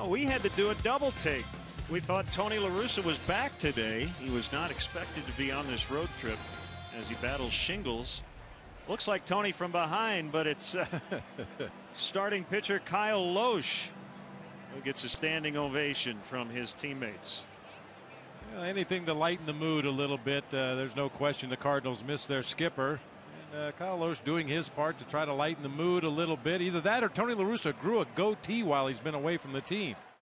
Well, we had to do a double take. We thought Tony La Russa was back today. He was not expected to be on this road trip as he battles shingles. Looks like Tony from behind, but it's starting pitcher Kyle Lohse who gets a standing ovation from his teammates. Anything to lighten the mood a little bit. There's no question the Cardinals missed their skipper. And Kyle Lohse doing his part to try to lighten the mood a little bit. Either that or Tony La Russa grew a goatee while he's been away from the team.